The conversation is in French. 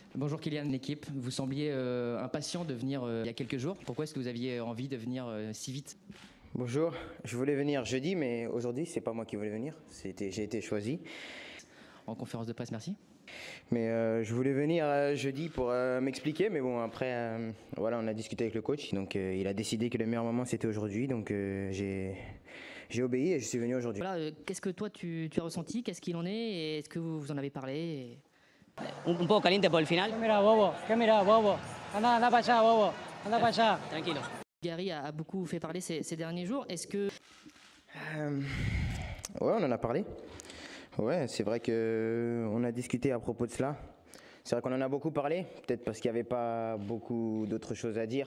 Bonjour Kylian, l'équipe. Vous sembliez impatient de venir il y a quelques jours. Pourquoi est-ce que vous aviez envie de venir si vite? Bonjour, je voulais venir jeudi, mais aujourd'hui, c'est pas moi qui voulais venir. J'ai été choisi. En conférence de presse, merci. Mais je voulais venir jeudi pour m'expliquer. Mais bon, après, voilà, on a discuté avec le coach. Donc, il a décidé que le meilleur moment, c'était aujourd'hui. Donc, j'ai obéi et je suis venu aujourd'hui. Voilà, qu'est-ce que toi tu as ressenti? Qu'est-ce qu'il en est? Et est-ce que vous en avez parlé? Un poco caliente por el final. ¿Qué mira, bobo? Anda para allá, bobo. Anda para allá. Tranquilo. Gary a beaucoup fait parler ces derniers jours. Est-ce que Ouais, on en a parlé. Ouais, c'est vrai qu'on a discuté à propos de cela. C'est vrai qu'on en a beaucoup parlé, peut-être parce qu'il n'y avait pas beaucoup d'autres choses à dire.